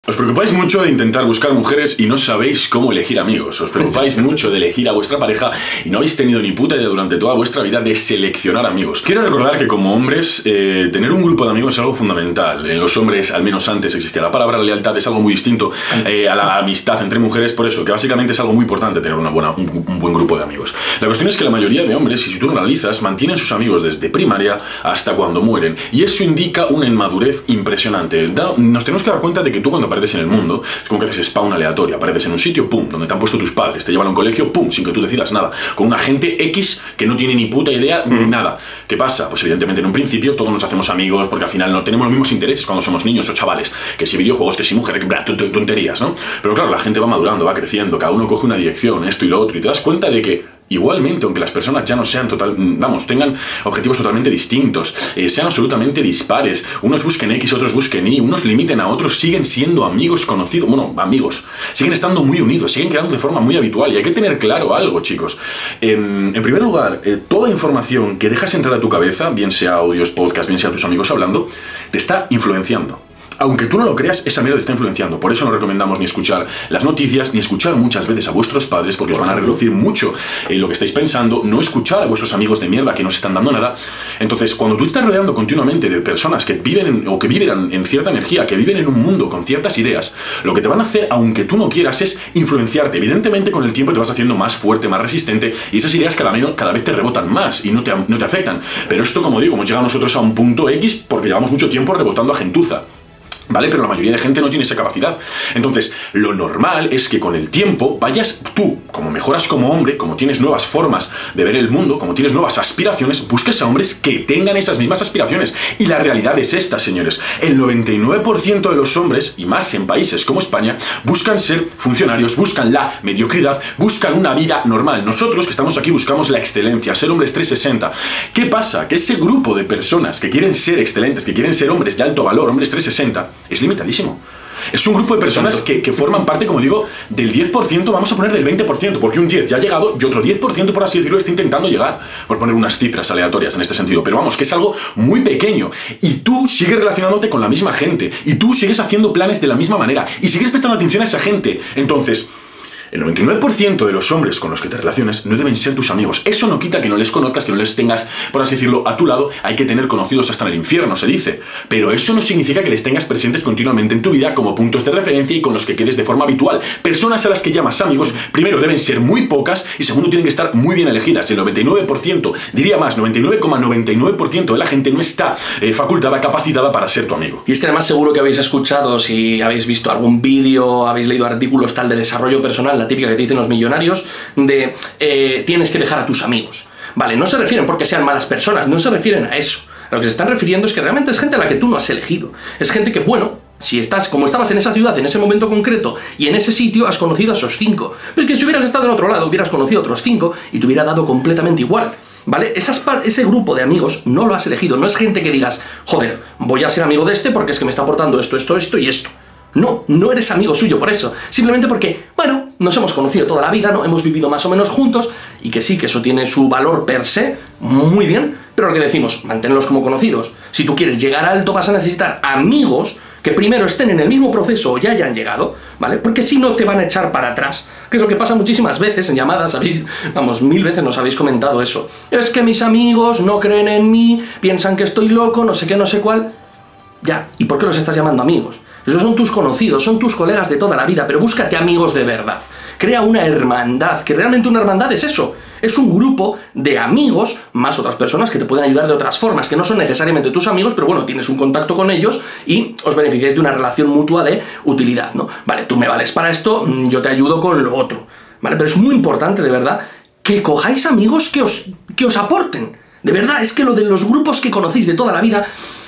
Os preocupáis mucho de intentar buscar mujeres y no sabéis cómo elegir amigos. Os preocupáis mucho de elegir a vuestra pareja y no habéis tenido ni puta idea durante toda vuestra vida de seleccionar amigos. Quiero recordar que como hombres, tener un grupo de amigos es algo fundamental. En los hombres, al menos antes, existía la palabra lealtad, es algo muy distinto a la amistad entre mujeres, por eso, que básicamente es algo muy importante tener un buen grupo de amigos. La cuestión es que la mayoría de hombres, y si tú lo analizas, mantienen sus amigos desde primaria hasta cuando mueren. Y eso indica una inmadurez impresionante. Nos tenemos que dar cuenta de que tú cuando apareces en el mundo, es como que haces spawn aleatorio, apareces en un sitio, pum, donde te han puesto tus padres, te llevan a un colegio, pum, sin que tú decidas nada, con una gente X que no tiene ni puta idea, nada. ¿Qué pasa? Pues evidentemente en un principio todos nos hacemos amigos porque al final no tenemos los mismos intereses cuando somos niños o chavales, que si videojuegos, que si mujeres, tonterías, ¿no? Pero claro, la gente va madurando, va creciendo, cada uno coge una dirección, esto y lo otro, y te das cuenta de que igualmente, aunque las personas ya no sean tengan objetivos totalmente distintos, sean absolutamente dispares, unos busquen X, otros busquen Y, unos limiten a otros, siguen siendo amigos conocidos, bueno, amigos, siguen estando muy unidos, siguen quedando de forma muy habitual, y hay que tener claro algo, chicos. En primer lugar, toda información que dejas entrar a tu cabeza, bien sea audios, podcast, bien sea tus amigos hablando, te está influenciando. Aunque tú no lo creas, esa mierda te está influenciando. Por eso no recomendamos ni escuchar las noticias, ni escuchar muchas veces a vuestros padres, porque os van a relucir mucho en lo que estáis pensando. No escuchar a vuestros amigos de mierda que no os están dando nada. Entonces, cuando tú te estás rodeando continuamente de personas que viven o que vibran en cierta energía, que viven en un mundo con ciertas ideas, lo que te van a hacer, aunque tú no quieras, es influenciarte. Evidentemente, con el tiempo te vas haciendo más fuerte, más resistente, y esas ideas cada vez te rebotan más y no te afectan. Pero esto, como digo, hemos llegado nosotros a un punto X porque llevamos mucho tiempo rebotando a gentuza, ¿vale? Pero la mayoría de gente no tiene esa capacidad. Entonces, lo normal es que con el tiempo vayas tú, como mejoras como hombre, como tienes nuevas formas de ver el mundo, como tienes nuevas aspiraciones, busques a hombres que tengan esas mismas aspiraciones. Y la realidad es esta, señores. El 99% de los hombres, y más en países como España, buscan ser funcionarios, buscan la mediocridad, buscan una vida normal. Nosotros que estamos aquí buscamos la excelencia, ser hombres 360. ¿Qué pasa? Que ese grupo de personas que quieren ser excelentes, que quieren ser hombres de alto valor, hombres 360, es limitadísimo. Es un grupo de personas que forman parte, como digo, del 10%, vamos a poner del 20%, porque un 10 ya ha llegado y otro 10%, por así decirlo, está intentando llegar, por poner unas cifras aleatorias en este sentido. Pero vamos, que es algo muy pequeño. Y tú sigues relacionándote con la misma gente, y tú sigues haciendo planes de la misma manera, y sigues prestando atención a esa gente. Entonces, el 99% de los hombres con los que te relaciones no deben ser tus amigos. Eso no quita que no les conozcas, que no les tengas, por así decirlo, a tu lado. Hay que tener conocidos hasta en el infierno, se dice. Pero eso no significa que les tengas presentes continuamente en tu vida como puntos de referencia y con los que quedes de forma habitual. Personas a las que llamas amigos, primero deben ser muy pocas y segundo tienen que estar muy bien elegidas. El 99%, diría más, 99,99% de la gente no está facultada, capacitada para ser tu amigo. Y es que además seguro que habéis escuchado, si habéis visto algún vídeo, habéis leído artículos tal de desarrollo personal, la típica que te dicen los millonarios, de tienes que dejar a tus amigos. Vale, no se refieren porque sean malas personas, no se refieren a eso. A lo que se están refiriendo es que realmente es gente a la que tú no has elegido. Es gente que, bueno, si estás, como estabas en esa ciudad, en ese momento concreto, y en ese sitio, has conocido a esos 5. Pero es que si hubieras estado en otro lado, hubieras conocido a otros 5 y te hubiera dado completamente igual. ¿Vale? Ese grupo de amigos no lo has elegido. No es gente que digas, joder, voy a ser amigo de este porque es que me está aportando esto, esto, esto y esto. No, no eres amigo suyo por eso. Simplemente porque, bueno, nos hemos conocido toda la vida, ¿no? Hemos vivido más o menos juntos, y que sí, que eso tiene su valor per se, muy bien, pero lo que decimos, manténlos como conocidos. Si tú quieres llegar alto, vas a necesitar amigos que primero estén en el mismo proceso o ya hayan llegado, ¿vale? Porque si no te van a echar para atrás, que es lo que pasa muchísimas veces en llamadas, vamos, 1000 veces nos habéis comentado eso. Es que mis amigos no creen en mí, piensan que estoy loco, no sé qué, no sé cuál. Ya, ¿y por qué los estás llamando amigos? Esos son tus conocidos, son tus colegas de toda la vida, pero búscate amigos de verdad. Crea una hermandad, que realmente una hermandad es eso. Es un grupo de amigos, más otras personas que te pueden ayudar de otras formas, que no son necesariamente tus amigos, pero bueno, tienes un contacto con ellos y os beneficiáis de una relación mutua de utilidad, ¿no? Vale, tú me vales para esto, yo te ayudo con lo otro, ¿vale? Pero es muy importante, de verdad, que cojáis amigos que os aporten. De verdad, es que lo de los grupos que conocéis de toda la vida,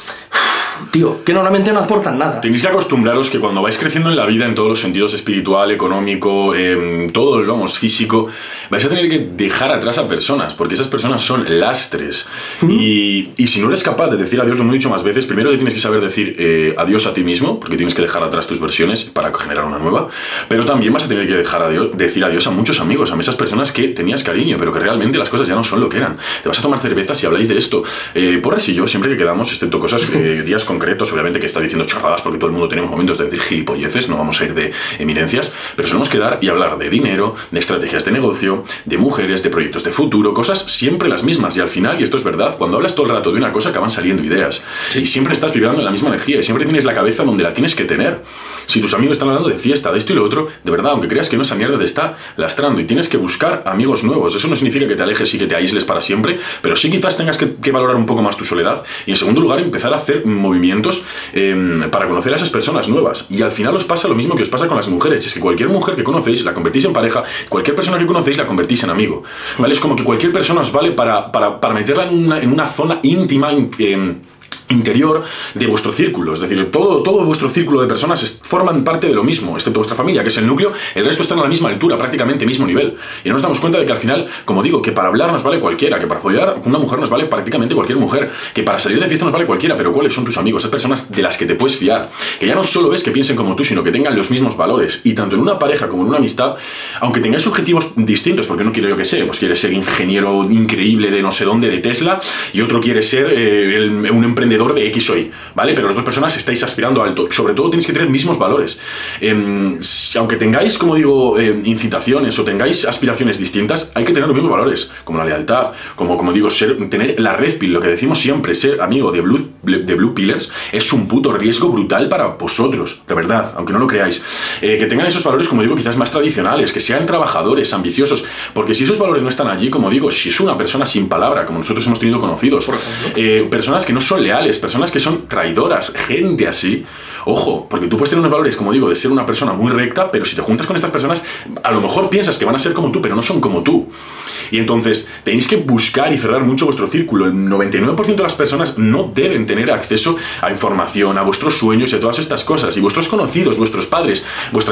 tío, que normalmente no aportan nada. Tenéis que acostumbraros que cuando vais creciendo en la vida, en todos los sentidos, espiritual, económico, todo, vamos, físico, vais a tener que dejar atrás a personas, porque esas personas son lastres. Y si no eres capaz de decir adiós, lo hemos dicho más veces, primero te tienes que saber decir adiós a ti mismo, porque tienes que dejar atrás tus versiones para generar una nueva, pero también vas a tener que decir adiós a muchos amigos, a esas personas que tenías cariño, pero que realmente las cosas ya no son lo que eran. Te vas a tomar cervezas y habláis de esto. Porras y yo, siempre que quedamos, excepto cosas, días concretos, obviamente que estás diciendo chorradas porque todo el mundo tenemos momentos de decir gilipolleces, no vamos a ir de eminencias, pero solemos quedar y hablar de dinero, de estrategias de negocio, de mujeres, de proyectos de futuro, cosas siempre las mismas. Y al final, y esto es verdad, cuando hablas todo el rato de una cosa acaban saliendo ideas. Sí. Y siempre estás vibrando en la misma energía y siempre tienes la cabeza donde la tienes que tener. Si tus amigos están hablando de fiesta, de esto y lo otro, de verdad, aunque creas que no, esa mierda te está lastrando y tienes que buscar amigos nuevos. Eso no significa que te alejes y que te aísles para siempre, pero sí quizás tengas que valorar un poco más tu soledad y en segundo lugar empezar a hacer movimientos para conocer a esas personas nuevas. Y al final os pasa lo mismo que os pasa con las mujeres, es que cualquier mujer que conocéis la convertís en pareja, cualquier persona que conocéis la convertís en amigo, ¿vale? Es como que cualquier persona os vale para meterla en una zona íntima, interior de vuestro círculo, es decir, todo vuestro círculo de personas forman parte de lo mismo, excepto vuestra familia, que es el núcleo, el resto están a la misma altura, prácticamente mismo nivel, y no nos damos cuenta de que al final, como digo, que para hablar nos vale cualquiera, que para follar con una mujer nos vale prácticamente cualquier mujer, que para salir de fiesta nos vale cualquiera, pero ¿cuáles son tus amigos? Esas personas de las que te puedes fiar, que ya no solo ves que piensen como tú, sino que tengan los mismos valores, y tanto en una pareja como en una amistad, aunque tengáis objetivos distintos, porque no quiero yo que sé, pues quiere ser ingeniero increíble de no sé dónde, de Tesla, y otro quiere ser un emprendedor de X o Y, ¿vale? Pero las dos personas estáis aspirando alto. Sobre todo tenéis que tener mismos valores. Aunque tengáis, como digo, incitaciones o tengáis aspiraciones distintas, hay que tener los mismos valores, como la lealtad, como digo, tener la red pill, lo que decimos siempre, ser amigo de Blue Pillars es un puto riesgo brutal para vosotros, de verdad, aunque no lo creáis. Que tengan esos valores, como digo, quizás más tradicionales, que sean trabajadores, ambiciosos, porque si esos valores no están allí, como digo, si es una persona sin palabra, como nosotros hemos tenido conocidos, personas que no son leales, personas que son traidoras, gente así, ojo, porque tú puedes tener unos valores, como digo, de ser una persona muy recta, pero si te juntas con estas personas, a lo mejor piensas que van a ser como tú, pero no son como tú. Y entonces tenéis que buscar y cerrar mucho vuestro círculo. El 99% de las personas no deben tener acceso a información, a vuestros sueños y a todas estas cosas. Y vuestros conocidos, vuestros padres,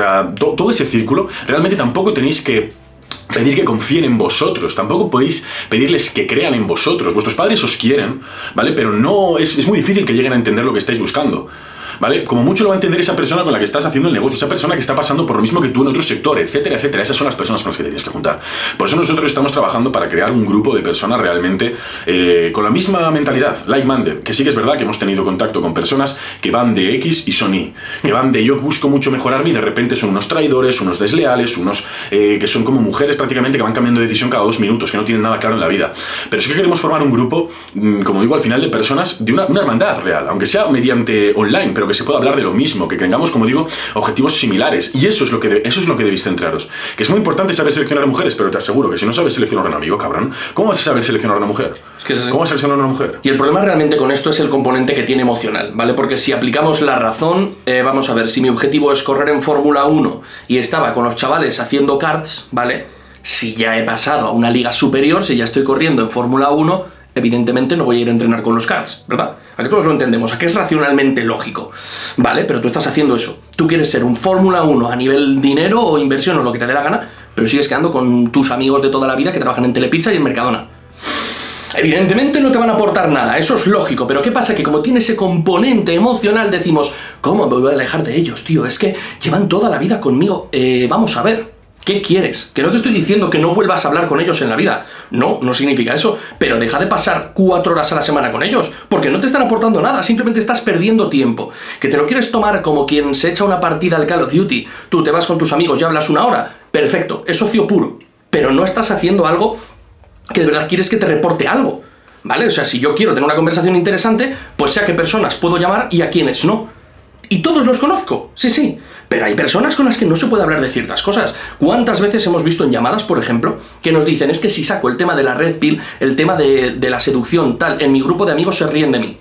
todo ese círculo, realmente tampoco tenéis que pedir que confíen en vosotros, tampoco podéis pedirles que crean en vosotros. Vuestros padres os quieren, ¿vale? Pero no es muy difícil que lleguen a entender lo que estáis buscando, ¿vale? Como mucho lo va a entender esa persona con la que estás haciendo el negocio, esa persona que está pasando por lo mismo que tú en otro sector, etcétera, etcétera. Esas son las personas con las que te tienes que juntar. Por eso nosotros estamos trabajando para crear un grupo de personas realmente con la misma mentalidad, like-minded, que sí que es verdad que hemos tenido contacto con personas que van de X y son Y, que van de yo busco mucho mejorarme y de repente son unos traidores, unos desleales, unos que son como mujeres prácticamente que van cambiando de decisión cada 2 minutos, que no tienen nada claro en la vida. Pero sí que queremos formar un grupo, como digo, al final de personas de una hermandad real, aunque sea mediante online, pero que se pueda hablar de lo mismo, que tengamos, como digo, objetivos similares. Y eso es lo que debéis centraros. Que es muy importante saber seleccionar a mujeres, pero te aseguro que si no sabes seleccionar a un amigo, cabrón, ¿cómo vas a saber seleccionar a una mujer? ¿Cómo vas a seleccionar a una mujer? Y el problema realmente con esto es el componente que tiene emocional, ¿vale? Porque si aplicamos la razón, vamos a ver, si mi objetivo es correr en Fórmula 1 y estaba con los chavales haciendo karts, ¿vale? Si ya he pasado a una liga superior, si ya estoy corriendo en Fórmula 1, evidentemente no voy a ir a entrenar con los karts, ¿verdad? A que todos lo entendemos, a que es racionalmente lógico, ¿vale? Pero tú estás haciendo eso. Tú quieres ser un Fórmula 1 a nivel dinero o inversión o lo que te dé la gana, pero sigues quedando con tus amigos de toda la vida que trabajan en Telepizza y en Mercadona. Evidentemente no te van a aportar nada, eso es lógico, pero ¿qué pasa? Que como tiene ese componente emocional decimos, ¿cómo me voy a alejar de ellos, tío? Es que llevan toda la vida conmigo. Vamos a ver. ¿Qué quieres? Que no te estoy diciendo que no vuelvas a hablar con ellos en la vida. No, no significa eso. Pero deja de pasar 4 horas a la semana con ellos, porque no te están aportando nada, simplemente estás perdiendo tiempo. Que te lo quieres tomar como quien se echa una partida al Call of Duty, tú te vas con tus amigos y hablas 1 hora, perfecto, es ocio puro. Pero no estás haciendo algo que de verdad quieres que te reporte algo, ¿vale? O sea, si yo quiero tener una conversación interesante, pues sé a qué personas puedo llamar y a quiénes no. Y todos los conozco, sí, sí. Pero hay personas con las que no se puede hablar de ciertas cosas. ¿Cuántas veces hemos visto en llamadas, por ejemplo, que nos dicen, es que si saco el tema de la red pill, el tema de la seducción, tal, en mi grupo de amigos se ríen de mí?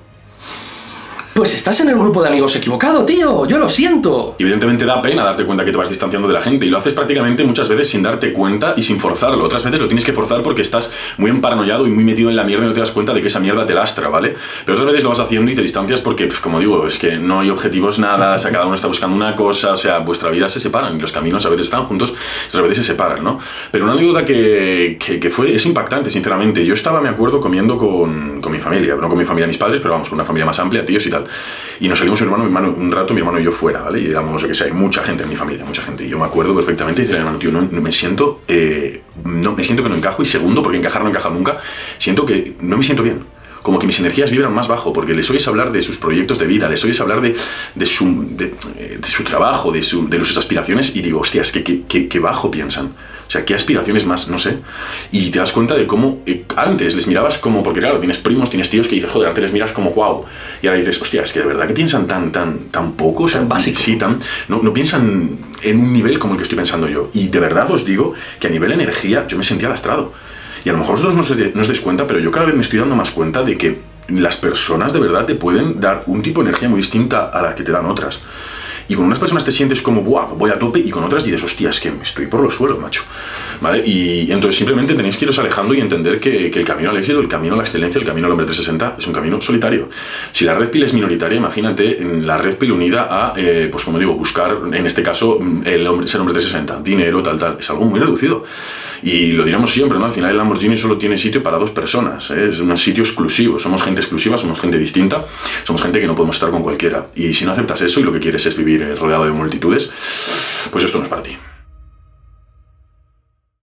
Pues estás en el grupo de amigos equivocado, tío, yo lo siento. Y evidentemente da pena darte cuenta que te vas distanciando de la gente y lo haces prácticamente muchas veces sin darte cuenta y sin forzarlo. Otras veces lo tienes que forzar porque estás muy emparanoiado y muy metido en la mierda y no te das cuenta de que esa mierda te lastra, ¿vale? Pero otras veces lo vas haciendo y te distancias porque, como digo, es que no hay objetivos nada, o sea, cada uno está buscando una cosa, o sea, vuestra vida se separan y los caminos a veces están juntos, otras veces se separan, ¿no? Pero una anécdota que es impactante, sinceramente. Yo estaba, me acuerdo, comiendo con mi familia, no con mi familia, mis padres, pero vamos, con una familia más amplia, tíos y tal. Y nos salimos mi hermano un rato, mi hermano y yo fuera, ¿vale? Y éramos, yo que sé, hay mucha gente en mi familia, mucha gente. Y yo me acuerdo perfectamente y decía, hermano, tío, no me siento que no encajo. Y segundo, porque encajar no encaja nunca, siento que no me siento bien. como que mis energías vibran más bajo, porque les oyes hablar de sus proyectos de vida, les oyes hablar de su trabajo, de sus aspiraciones, y digo, hostias, qué bajo piensan. O sea, qué aspiraciones más, no sé. Y te das cuenta de cómo antes les mirabas como, porque claro, tienes primos, tienes tíos que dices, joder, antes les miras como wow. Y ahora dices, hostia, es que de verdad que piensan tan poco, o sea, tan básico. Sí, no piensan en un nivel como el que estoy pensando yo. Y de verdad os digo que a nivel energía yo me sentía lastrado. Y a lo mejor vosotros no os dais cuenta, pero yo cada vez me estoy dando más cuenta de que las personas de verdad te pueden dar un tipo de energía muy distinta a la que te dan otras. Y con unas personas te sientes como, ¡buah! Voy a tope, y con otras dices, hostia, es que estoy por los suelos, macho. ¿Vale? Y entonces simplemente tenéis que iros alejando y entender que el camino al éxito, el camino a la excelencia, el camino al hombre 360 es un camino solitario. Si la red pil es minoritaria, imagínate la red pil unida a, pues como digo, buscar, en este caso, ser hombre 360, dinero, tal, es algo muy reducido. Y lo diremos siempre, ¿no? Al final el Lamborghini solo tiene sitio para 2 personas, ¿eh? Es un sitio exclusivo, somos gente exclusiva, somos gente distinta, somos gente que no podemos estar con cualquiera. Y si no aceptas eso y lo que quieres es vivir rodeado de multitudes, pues esto no es para ti.